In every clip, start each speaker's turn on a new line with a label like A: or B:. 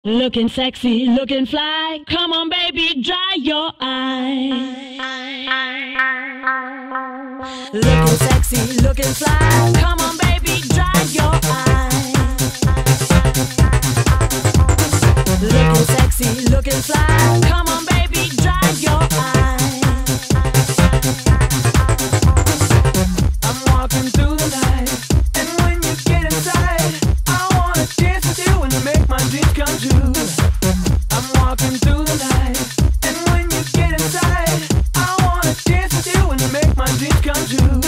A: Looking sexy, looking fly. Come on, baby, dry your eyes. Looking sexy, looking fly. Come on, baby, dry your eyes. Looking sexy, looking fly. Come on, baby, dry your eyes. I'm walking through the night, and when you get inside, I wanna dance with you and make my dreams come true. I'm walking through the night, and when you get inside, I wanna dance with you and make my dreams come true.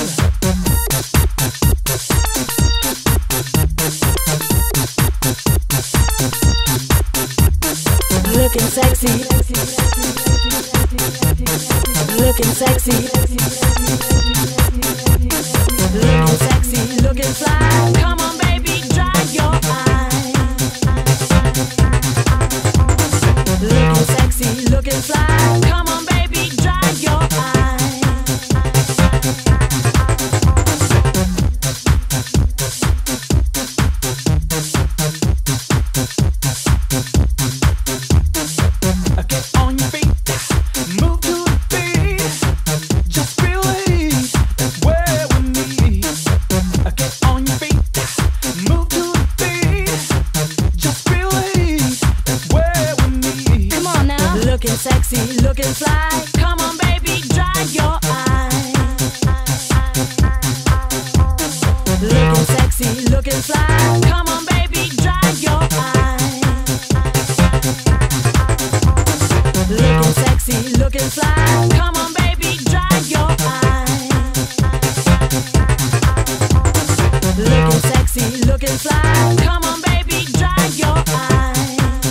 A: Looking sexy, looking sexy, looking sexy, looking fly. Come on, baby, dry your eyes. Looking sexy, looking fly. Come on, baby, dry your eyes. Get on your feet, move to the beat, just believe that's where we need. Get on your feet, move to the beat, just believe that's where we need. Come on now. Looking sexy, looking fly. Come on, baby, dry your eyes. Looking sexy, looking fly. Come on, baby, dry your eyes. Looking sexy, looking fly. Come on, baby, dry your eyes. Looking sexy, looking fly. Come on, baby, dry your eyes.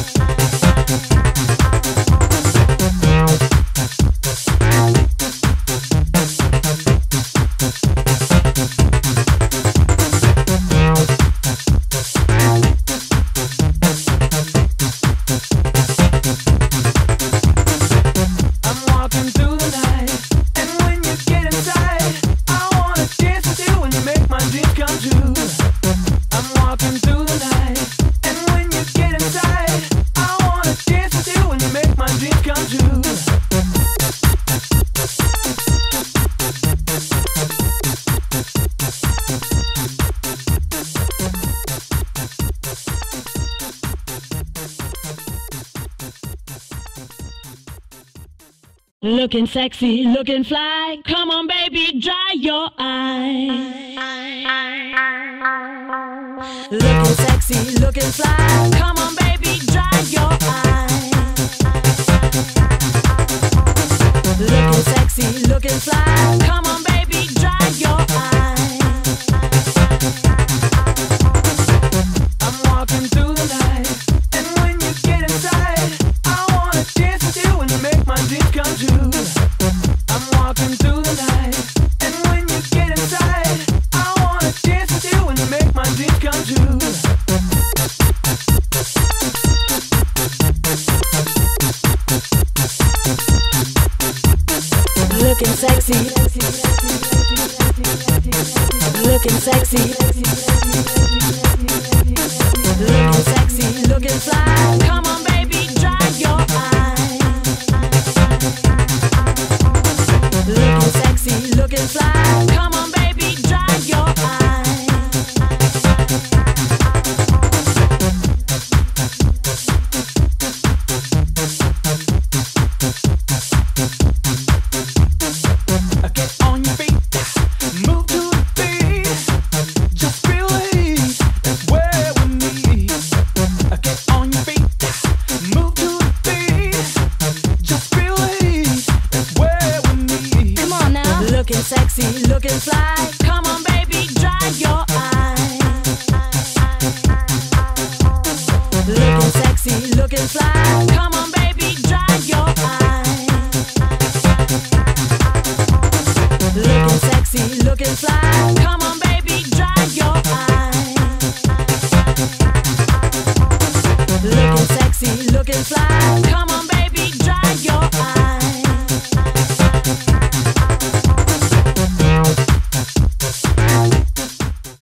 A: I'm walking through the night, and when you get inside, I wanna dance with you and make my dreams come true. I'm walking through the night, and when you get inside, I wanna dance with you and make my dreams come true. Looking sexy, looking fly. Come on, baby, dry your eyes. Looking sexy, looking fly. Come on, baby, dry your eyes. Looking sexy, looking fly. Come on, baby, dry your eyes. I'm walking through the night, and when you get inside, I wanna dance with you and make my dreams come true. I'm walking through the night, and when you get inside, I wanna dance with you and make my dreams come true. Looking sexy, looking sexy, looking sexy, looking fly. Come on, baby, dry your eyes. Looking sexy, looking fly. Come on, baby, dry your eyes. Get on your feet, move to the beat, just believe that's where we need. Get on your feet, move to the beat, just believe that's where we need. Come on now. Looking sexy, looking fly. Come on, baby, dry your eyes. Looking sexy, looking fly. Come on, baby, dry your eyes. Looking sexy, looking fly. Come on, baby, dry your eyes. Looking sexy, looking fly.